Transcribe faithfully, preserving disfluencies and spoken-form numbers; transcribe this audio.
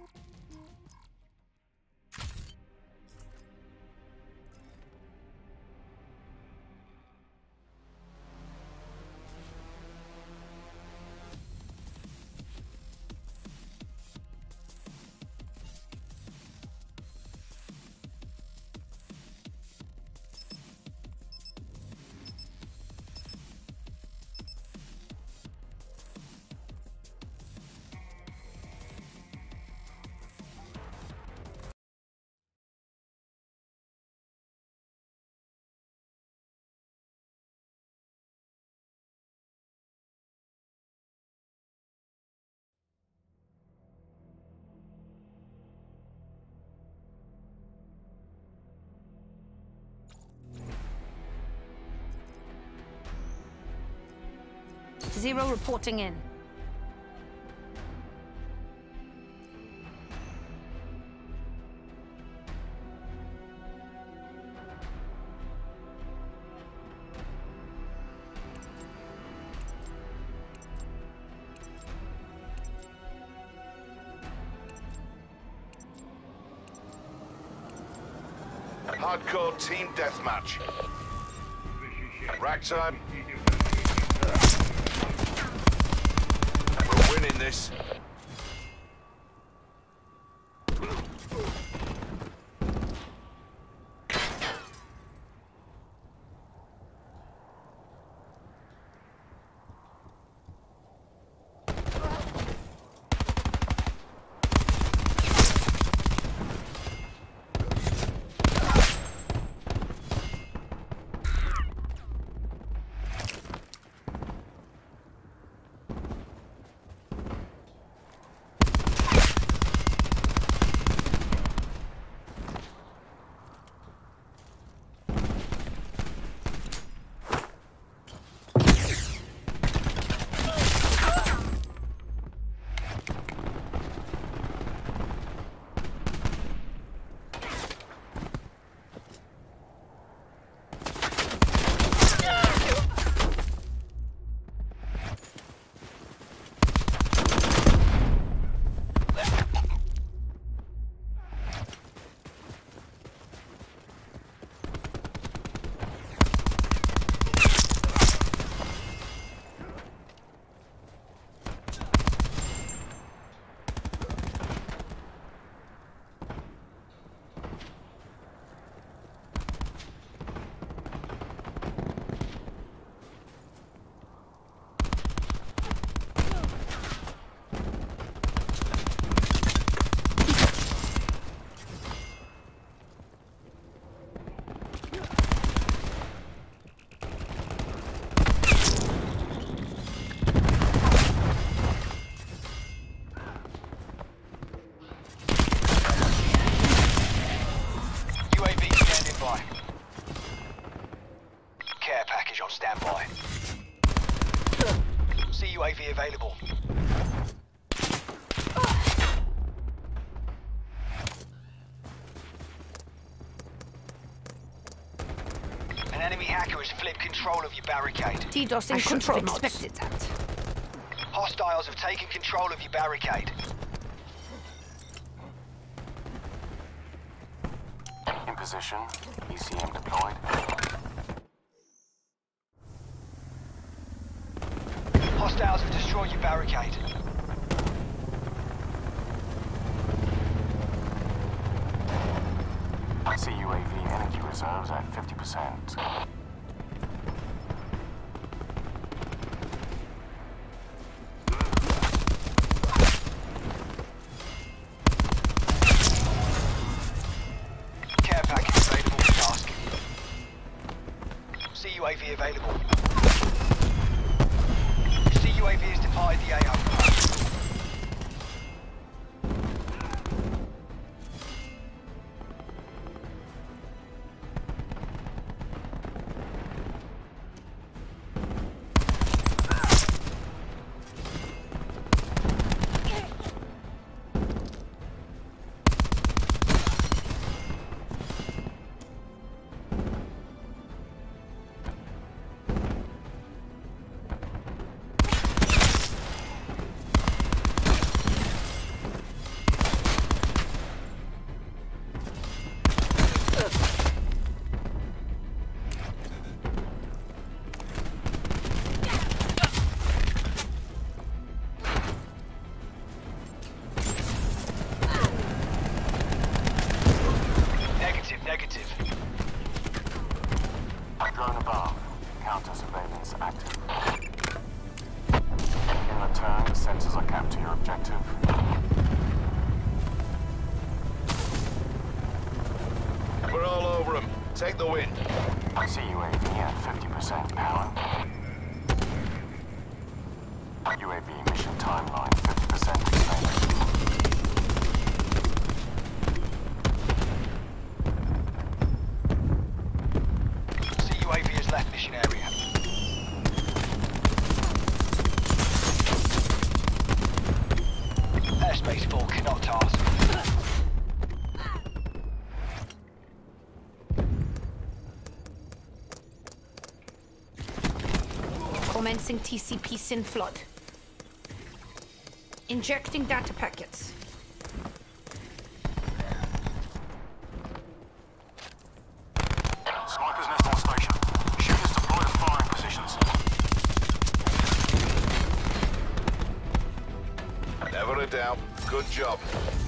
Zero reporting in. Hardcore team deathmatch. Rack time. We're winning this. Standby. C U A V available. An enemy hacker has flipped control of your barricade. DDoS in control mode. Expected that. Hostiles have taken control of your barricade. In position. E C M deployed. Hostiles have destroyed your barricade. C U A V energy reserves at fifty percent. Care package available for task. C U A V available. U A V has departed the A O. objective. We're all over them. Take the win. I see U A V at fifty percent power. U A V mission timeline fifty percent expanded. C U A V has left mission area. Airspace full, cannot task. Commencing T C P SYN flood. Injecting data packets. Sniper's nest on station. Shooters deployed at firing positions. Never a doubt. Good job.